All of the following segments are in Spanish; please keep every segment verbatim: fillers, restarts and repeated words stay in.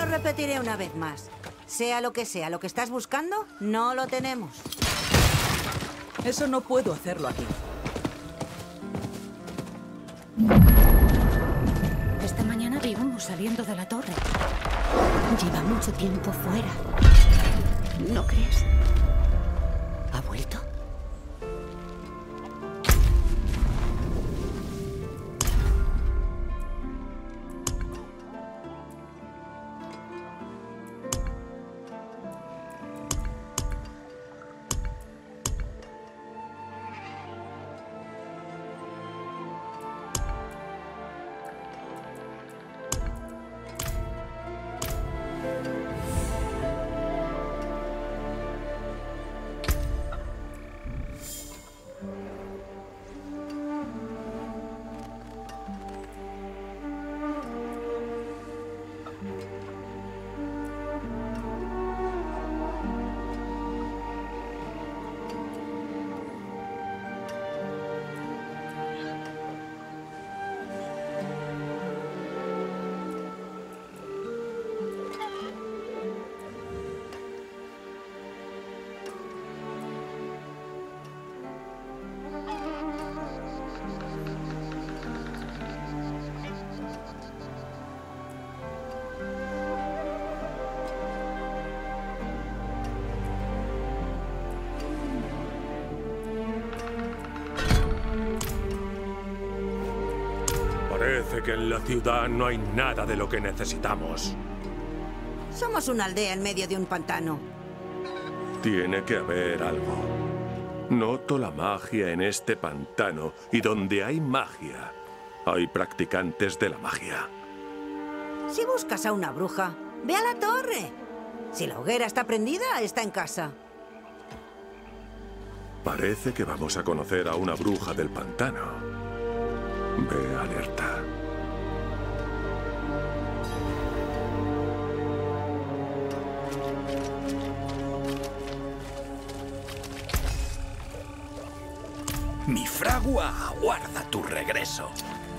repetiré una vez más. Sea lo que sea lo que estás buscando, no lo tenemos. Eso no puedo hacerlo aquí. Esta mañana vi uno saliendo de la torre. Lleva mucho tiempo fuera. ¿No crees? ¿Ha vuelto? Parece que en la ciudad no hay nada de lo que necesitamos. Somos una aldea en medio de un pantano. Tiene que haber algo. Noto la magia en este pantano, y donde hay magia, hay practicantes de la magia. Si buscas a una bruja, ve a la torre. Si la hoguera está prendida, está en casa. Parece que vamos a conocer a una bruja del pantano. Ve alerta. Mi fragua aguarda tu regreso.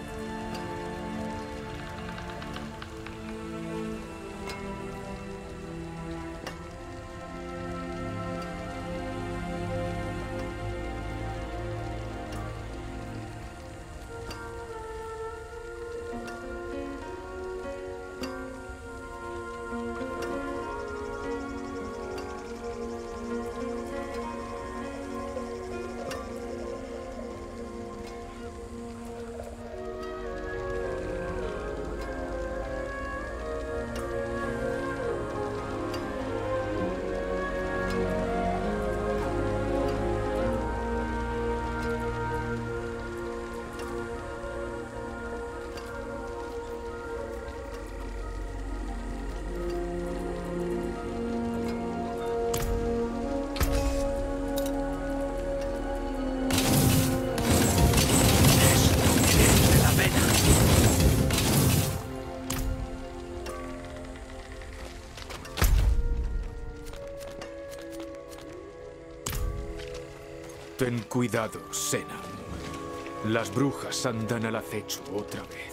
Ten cuidado, Senna. Las brujas andan al acecho otra vez.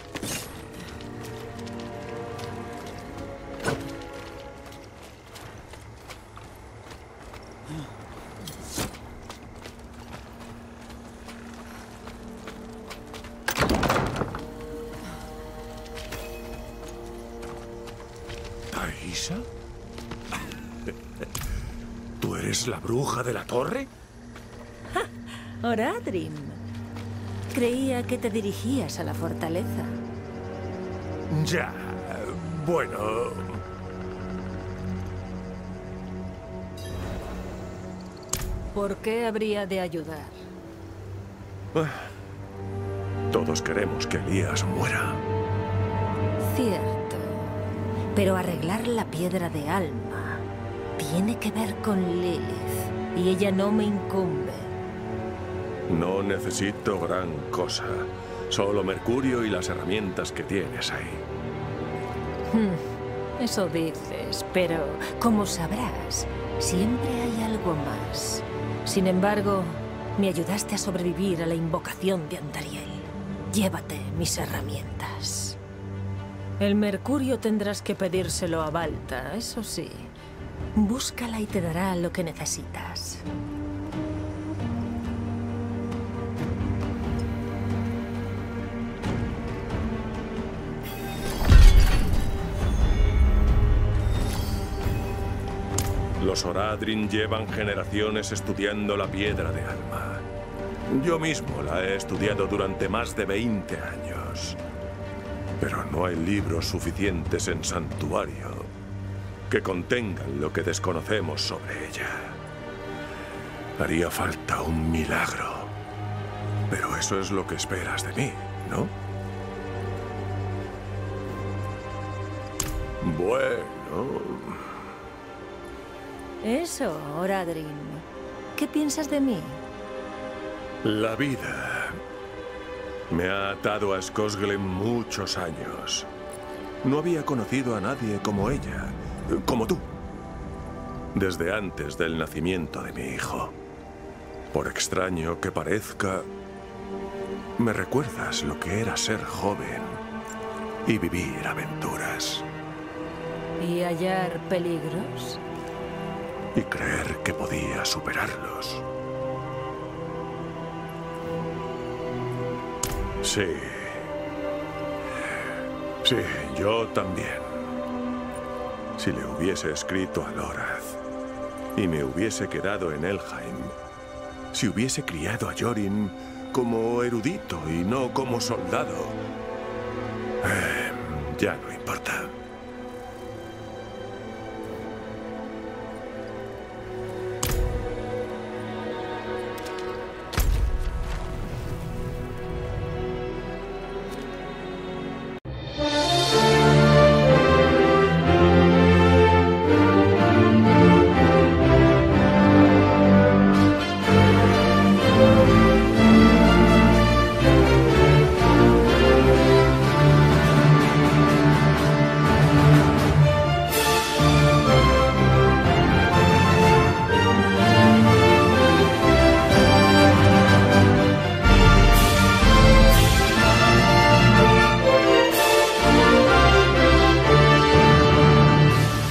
¿Taisha? ¿Tú eres la bruja de la torre? Oradrim. Creía que te dirigías a la fortaleza. Ya, bueno... ¿Por qué habría de ayudar? Todos queremos que Elías muera. Cierto. Pero arreglar la piedra de alma tiene que ver con Lilith, y ella no me incumbe. No necesito gran cosa. Solo Mercurio y las herramientas que tienes ahí. Hmm, eso dices, pero como sabrás, siempre hay algo más. Sin embargo, me ayudaste a sobrevivir a la invocación de Andariel. Llévate mis herramientas. El mercurio tendrás que pedírselo a Balta, eso sí. Búscala y te dará lo que necesitas. Los Oradrin llevan generaciones estudiando la piedra de alma. Yo mismo la he estudiado durante más de veinte años. Pero no hay libros suficientes en Santuario que contengan lo que desconocemos sobre ella. Haría falta un milagro. Pero eso es lo que esperas de mí, ¿no? Bueno... Eso, Oradrin. ¿Qué piensas de mí? La vida me ha atado a Skosglen muchos años. No había conocido a nadie como ella, como tú, desde antes del nacimiento de mi hijo. Por extraño que parezca, me recuerdas lo que era ser joven y vivir aventuras. ¿Y hallar peligros? Y creer que podía superarlos. Sí. Sí, yo también. Si le hubiese escrito a Lorath y me hubiese quedado en Helheim, si hubiese criado a Yorin como erudito y no como soldado, eh, ya no importa.